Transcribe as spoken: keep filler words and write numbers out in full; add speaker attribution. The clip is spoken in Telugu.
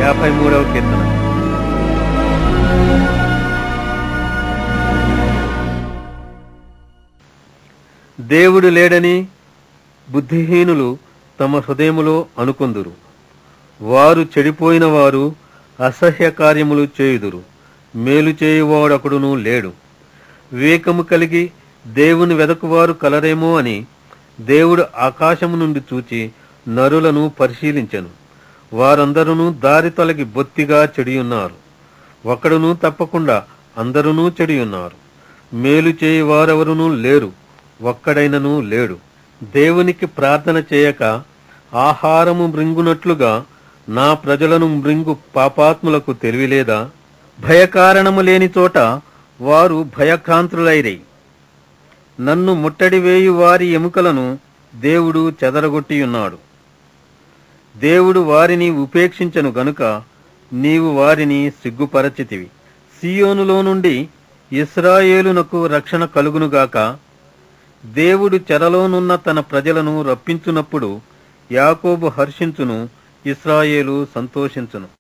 Speaker 1: యాభై మూడవ కీర్తన. దేవుడు లేడని బుద్ధిహీనులు తమ హృదయములో అనుకొందురు. వారు చెడిపోయిన వారు అసహ్య కార్యములు చేయుదురు. మేలు చేయువాడొకడునూ లేడు. వివేకము కలిగి దేవుని వెదకువారు కలరేమో అని దేవుడు ఆకాశము నుండి చూచి నరులను పరిశీలించెను. వారందరూ దారి తొలగి బొత్తిగా చెడియున్నారు. ఒకడునూ తప్పకుండా అందరూ చెడియున్నారు. మేలు చేయువారెవరునూ లేరు, ఒక్కడైనను లేడు. దేవునికి ప్రార్థన చేయక ఆహారము మృంగునట్లుగా నా ప్రజలను మృంగు పాపాత్ములకు తెలివిలేదా? భయకారణము లేని చోట వారు భయక్రాంతులైరై. నన్ను ముట్టడి వేయు వారి ఎముకలను దేవుడు చెదరగొట్టియున్నాడు. దేవుడు వారిని ఉపేక్షించను గనుక నీవు వారిని సిగ్గుపరచితివి. సీయోనులో నుండి ఇశ్రాయేలునకు రక్షణ కలుగునుగాక. దేవుడు చెరలోనున్న తన ప్రజలను రప్పించునప్పుడు యాకోబు హర్షించును, ఇశ్రాయేలు సంతోషించును.